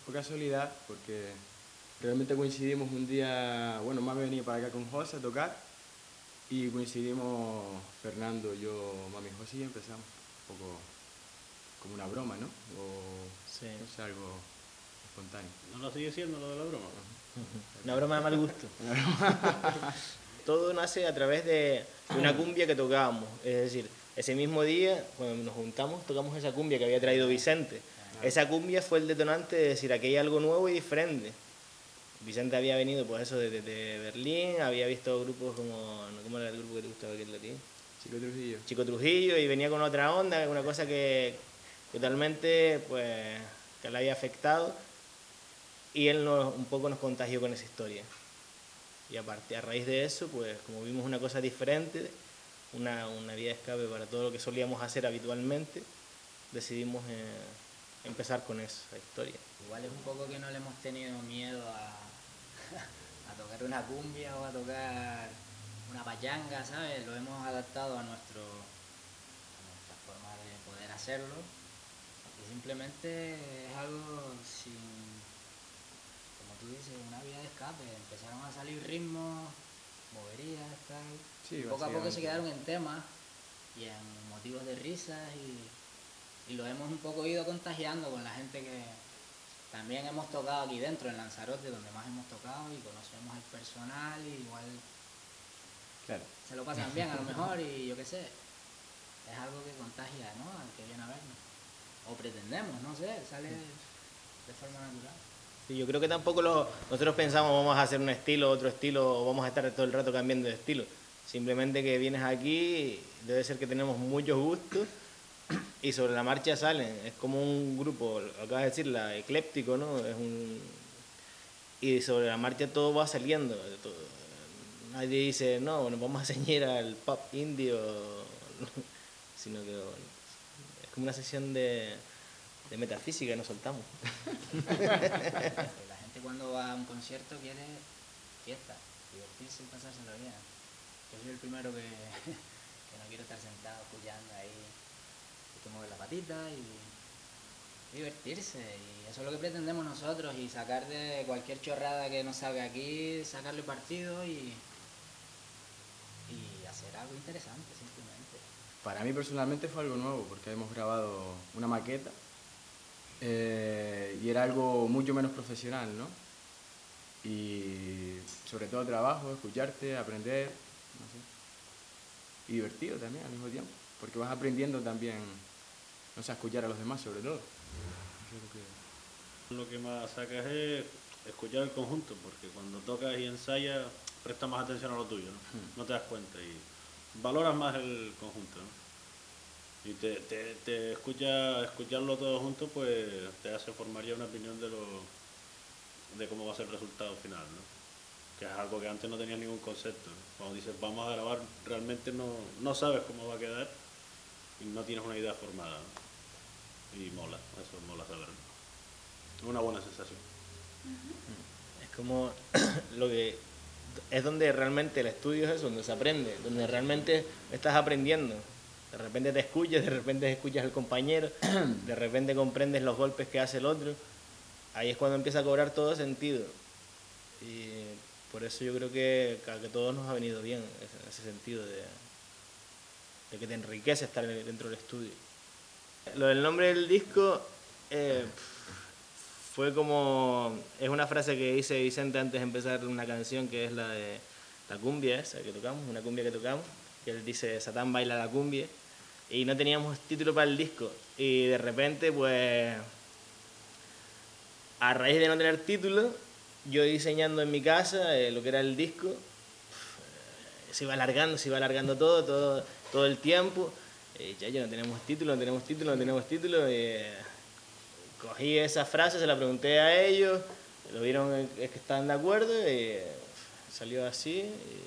fue casualidad porque realmente coincidimos un día, bueno, me ha venido para acá con José a tocar y coincidimos Fernando, yo, mami y José y empezamos. Un poco como una broma, ¿no? O Sí. no sé, algo espontáneo. ¿No lo sigue siendo lo de la broma? Una broma de mal gusto. Todo nace a través de una cumbia que tocábamos. Es decir, ese mismo día, cuando nos juntamos, tocamos esa cumbia que había traído Vicente. Esa cumbia fue el detonante de decir, aquí hay algo nuevo y diferente. Vicente había venido, pues eso, de Berlín, había visto grupos como... ¿Cómo era el grupo que te gustaba aquel de ti? Chico Trujillo. Chico Trujillo, y venía con otra onda, una cosa que totalmente, pues, que le había afectado. Y él un poco nos contagió con esa historia. Y a raíz de eso, pues como vimos una cosa diferente, una vía de escape para todo lo que solíamos hacer habitualmente, decidimos empezar con esa historia. Igual es un poco que no le hemos tenido miedo a tocar una cumbia o a tocar una pachanga, ¿sabes? Lo hemos adaptado a nuestra forma de poder hacerlo y simplemente es algo sin, como tú dices, una vía de escape. Empezaron a salir ritmos, moverías, tal. Sí, Poco a poco se básicamente. quedaron en temas y en motivos de risas y lo hemos un poco ido contagiando con la gente que también hemos tocado aquí dentro, en Lanzarote, donde más hemos tocado y conocemos al personal y igual Claro. se lo pasan bien a lo mejor y yo qué sé, es algo que contagia, ¿no? Al que viene a vernos. O pretendemos, no sé, sale de forma natural. Sí, yo creo que tampoco nosotros pensamos vamos a hacer un estilo, otro estilo, o vamos a estar todo el rato cambiando de estilo. Simplemente que vienes aquí, debe ser que tenemos muchos gustos y sobre la marcha salen. Es como un grupo, lo acabas de decir, ecléptico, ¿no? Y sobre la marcha todo va saliendo. Nadie dice, no, nos vamos a ceñir al pop indio, sino que bueno, es como una sesión de metafísica y nos soltamos. La gente cuando va a un concierto quiere fiesta, divertirse y pasárselo bien. Yo soy el primero que no quiero estar sentado escuchando ahí, hay que mover la patita y divertirse, y eso es lo que pretendemos nosotros, y sacar de cualquier chorrada que nos salga aquí, sacarle partido y hacer algo interesante simplemente. Para mí personalmente fue algo nuevo porque hemos grabado una maqueta y era algo mucho menos profesional, ¿no? Y sobre todo trabajo, escucharte, aprender, no sé. Y divertido también al mismo tiempo, porque vas aprendiendo también, no sé, a escuchar a los demás sobre todo. Eso es Lo que más sacas es escuchar el conjunto, porque cuando tocas y ensayas prestas más atención a lo tuyo, ¿no? No te das cuenta y valoras más el conjunto, ¿no? Y te escucharlo todo junto, pues te hace formar ya una opinión de cómo va a ser el resultado final, ¿no? Que es algo que antes no tenías ningún concepto, ¿no? Cuando dices vamos a grabar, realmente no sabes cómo va a quedar y no tienes una idea formada, ¿no? Y mola, eso mola saberlo. Es una buena sensación. Es como lo que es donde realmente el estudio es eso, donde se aprende, donde realmente estás aprendiendo. De repente te escuchas, de repente escuchas al compañero, de repente comprendes los golpes que hace el otro. Ahí es cuando empieza a cobrar todo sentido. Y por eso yo creo que a todos nos ha venido bien en ese sentido de que te enriquece estar dentro del estudio. Lo del nombre del disco fue como... Es una frase que dice Vicente antes de empezar una canción que es la de la cumbia esa que tocamos, una cumbia que tocamos, que él dice Satán baila la cumbia, y no teníamos título para el disco, y de repente pues a raíz de no tener título, yo diseñando en mi casa lo que era el disco, se iba alargando todo el tiempo, ya no tenemos título, no tenemos título, no tenemos título, cogí esa frase, se la pregunté a ellos, lo vieron es que estaban de acuerdo y salió así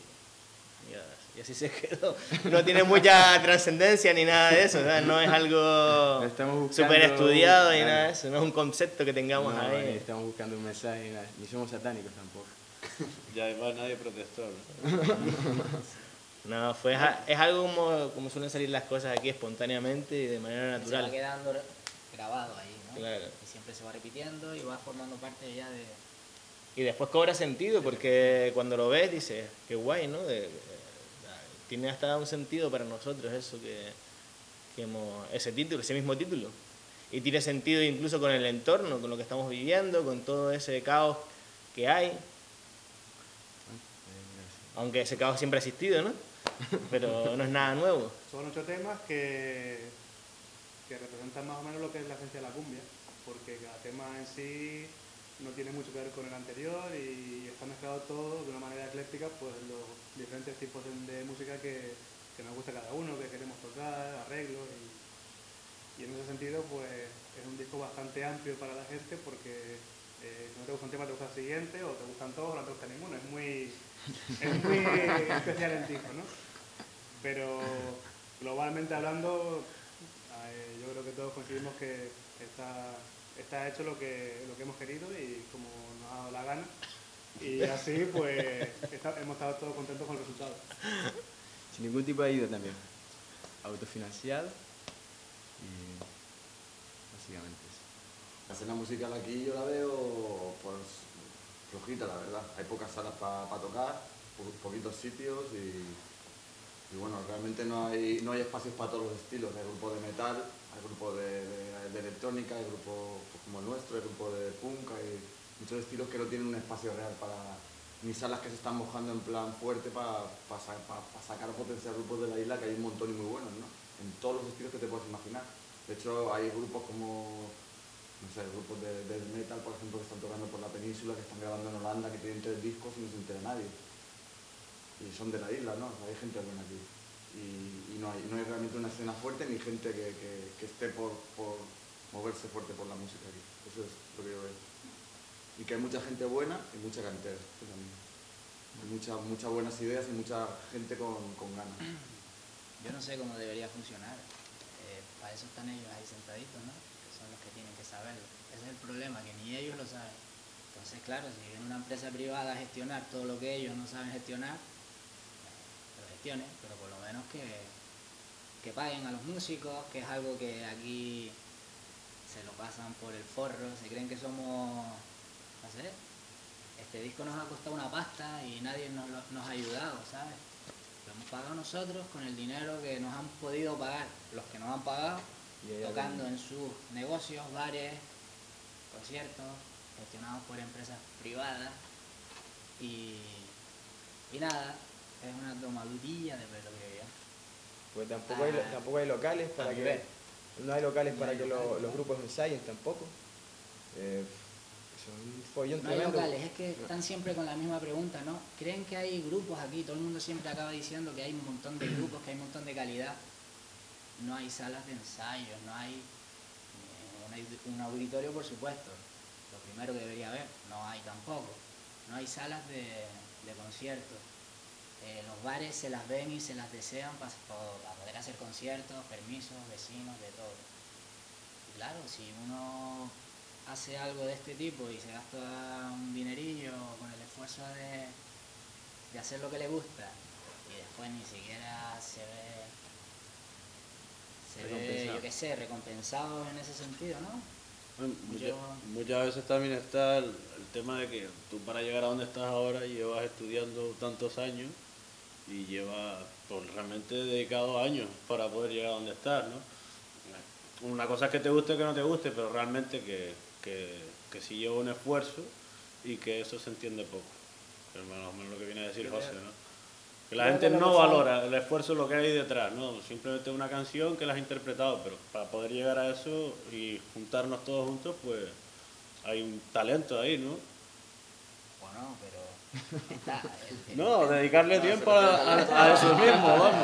y así se quedó. No tiene mucha trascendencia ni nada de eso, ¿sabes? No es algo súper estudiado ni nada de eso, no es un concepto que tengamos ahí. Estamos buscando un mensaje, ni somos satánicos tampoco. Y además nadie protestó, ¿no? No, es algo como suelen salir las cosas aquí espontáneamente y de manera natural. Se va quedando grabado ahí, ¿no? Claro. Y siempre se va repitiendo y va formando parte ya de... Y después cobra sentido porque cuando lo ves dices, qué guay, ¿no? Tiene hasta un sentido para nosotros eso que hemos, ese título, ese mismo título. Y tiene sentido incluso con el entorno, con lo que estamos viviendo, con todo ese caos que hay. Aunque ese caos siempre ha existido, ¿no? Pero no es nada nuevo. Son 8 temas que representan más o menos lo que es la esencia de la cumbia, porque cada tema en sí no tiene mucho que ver con el anterior y está mezclado todo de una manera ecléctica, pues los diferentes tipos de música que nos gusta cada uno, que queremos tocar, arreglos y en ese sentido pues es un disco bastante amplio para la gente porque si no te gusta un tema te gusta el siguiente o te gustan todos o no te gusta ninguno, es muy especial el disco, ¿no? Pero globalmente hablando yo creo que todos coincidimos que está hecho lo que hemos querido y como nos ha dado la gana y así pues hemos estado todos contentos con el resultado. Sin ningún tipo de ayuda también. Autofinanciado y básicamente eso. La escena musical aquí yo la veo pues flojita, la verdad. Hay pocas salas para tocar, poquitos sitios y bueno, realmente no hay espacios para todos los estilos. Hay grupos de metal, hay grupos de electrónica, hay grupos pues, como el nuestro, hay grupos de punk, hay muchos estilos que no tienen un espacio real para ni salas que se están mojando en plan fuerte para sacar o potenciar grupos de la isla, que hay un montón y muy buenos, ¿no? En todos los estilos que te puedes imaginar. De hecho, hay grupos como, no sé, grupos de metal, por ejemplo, que están tocando por la península, que están grabando en Holanda, que tienen 3 discos y no se entera nadie. Y son de la isla, ¿no? O sea, hay gente buena aquí. Y no hay realmente una escena fuerte ni gente que esté por moverse fuerte por la música aquí. Eso es lo que yo veo. Y que hay mucha gente buena y mucha cantera. Hay muchas buenas ideas y mucha gente con ganas. Yo no sé cómo debería funcionar. Para eso están ellos ahí sentaditos, ¿no? Que son los que tienen que saberlo. Ese es el problema, que ni ellos lo saben. Entonces, claro, si viene una empresa privada a gestionar todo lo que ellos no saben gestionar, que lo gestionen, pero por lo menos que paguen a los músicos, que es algo que aquí se lo pasan por el forro, se creen que somos, no sé, este disco nos ha costado una pasta y nadie nos ha ayudado, ¿sabes? Lo hemos pagado nosotros con el dinero que nos han podido pagar los que nos han pagado, tocando en sus negocios, bares, conciertos, gestionados por empresas privadas y nada, es una tomadurilla de pelo que ya. Pues tampoco hay locales para que... No hay locales para que los grupos ensayen tampoco. Es un follón No hay tremendo. locales, es que están siempre con la misma pregunta, ¿no? ¿Creen que hay grupos aquí? Todo el mundo siempre acaba diciendo que hay un montón de grupos, que hay un montón de calidad. No hay salas de ensayo, no hay un auditorio, por supuesto. Lo primero que debería haber, no hay tampoco. No hay salas de conciertos. Los bares se las ven y se las desean para poder hacer conciertos, permisos, vecinos, de todo. Y claro, si uno hace algo de este tipo y se gasta un dinerillo con el esfuerzo de hacer lo que le gusta y después ni siquiera se ve, yo qué sé, recompensado en ese sentido, ¿no? Muchas veces también está el tema de que tú para llegar a donde estás ahora llevas estudiando tantos años y llevas pues, realmente dedicado años para poder llegar a donde estás, ¿no? Una cosa es que te guste o que no te guste, pero realmente que sí lleva un esfuerzo y que eso se entiende poco. Es más o menos lo que viene a decir José, ¿no? Que la gente no valora el esfuerzo, lo que hay detrás, ¿no? Simplemente una canción que la has interpretado, pero para poder llegar a eso y juntarnos todos juntos, pues hay un talento ahí, ¿no? Bueno, pero está... No, dedicarle tiempo a eso mismo, vamos.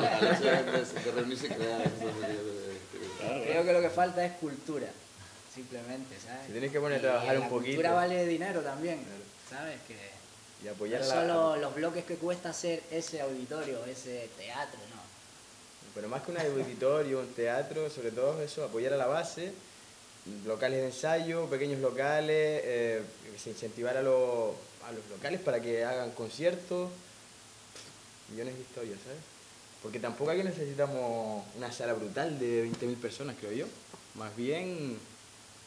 Creo que lo que falta es cultura, simplemente, ¿sabes? Se tienes que poner a trabajar un poquito. La cultura vale dinero también, ¿sabes? Y apoyar no solo los bloques que cuesta hacer ese auditorio, ese teatro, ¿no? Pero más que un auditorio, un teatro, sobre todo eso, apoyar a la base, locales de ensayo, pequeños locales, incentivar a los locales para que hagan conciertos, millones de historias, ¿sabes? Porque tampoco aquí necesitamos una sala brutal de 20.000 personas, creo yo. Más bien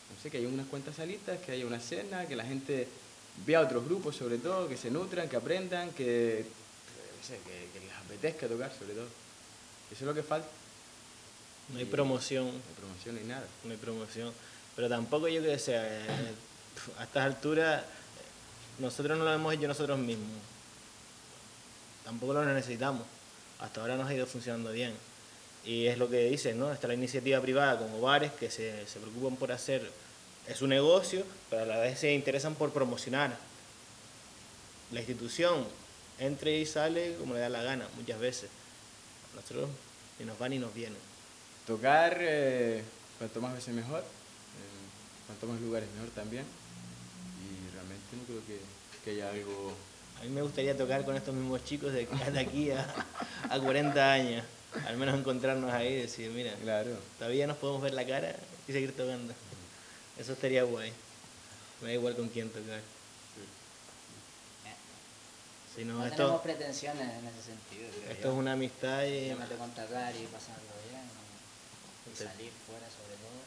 no sé, que haya unas cuantas salitas, que haya una cena, que la gente vea otros grupos sobre todo, que se nutran, que aprendan, que, no sé, que les apetezca tocar sobre todo. Eso es lo que falta. No hay promoción. No hay promoción ni nada. No hay promoción. Pero tampoco yo que sé, a estas alturas nosotros no lo hemos hecho nosotros mismos. Tampoco lo necesitamos. Hasta ahora nos ha ido funcionando bien. Y es lo que dices, ¿no? Está la iniciativa privada como bares que se preocupan por hacer, es su negocio, pero a la vez se interesan por promocionar. La institución entra y sale como le da la gana, muchas veces. A nosotros ni nos va ni nos viene. Tocar cuanto más veces mejor, cuanto más lugares mejor también. Y realmente no creo que haya algo... A mí me gustaría tocar con estos mismos chicos de aquí a 40 años. Al menos encontrarnos ahí y decir, mira, Claro. todavía nos podemos ver la cara y seguir tocando. Eso estaría guay. Me da igual con quién tocar. Si no, No esto, tenemos pretensiones en ese sentido. Creo esto es una amistad y Simplemente con tocar y pasarlo bien y salir fuera sobre todo.